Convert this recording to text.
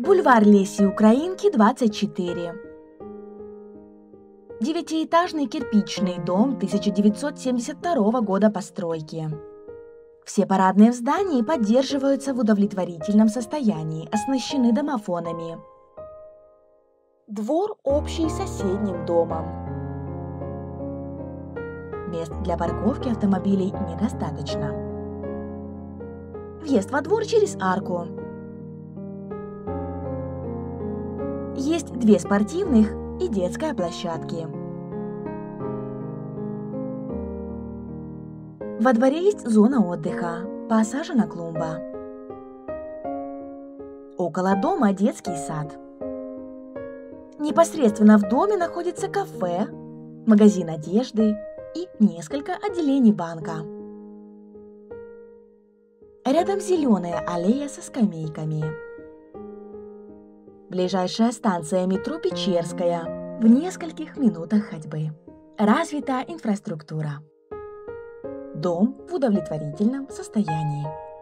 Бульвар Леси Украинки, 24. Девятиэтажный кирпичный дом 1972 года постройки. Все парадные в здании поддерживаются в удовлетворительном состоянии, оснащены домофонами. Двор общий с соседним домом. Мест для парковки автомобилей недостаточно. Въезд во двор через арку. Есть 2 спортивных и детская площадки. Во дворе есть зона отдыха, посажена клумба. Около дома детский сад. Непосредственно в доме находится кафе, магазин одежды и несколько отделений банка. Рядом зеленая аллея со скамейками. Ближайшая станция метро Печерская в нескольких минутах ходьбы. Развита инфраструктура. Дом в удовлетворительном состоянии.